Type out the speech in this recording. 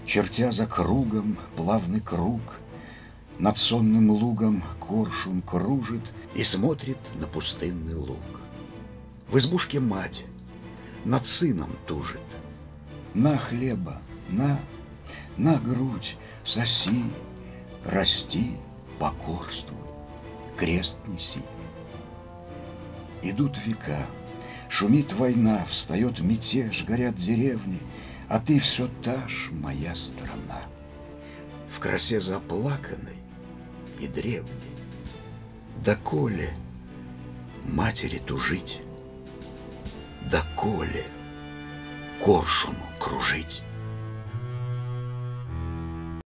Чертя за кругом плавный круг, над сонным лугом коршун кружит и смотрит на пустынный луг. В избушке мать над сыном тужит. На хлеба, на грудь соси, расти, покорствуй, крест неси. Идут века, шумит война, встает мятеж, горят деревни, а ты все та ж моя страна. В красе заплаканной и древней. Доколе матери тужить, доколе коршуну кружить.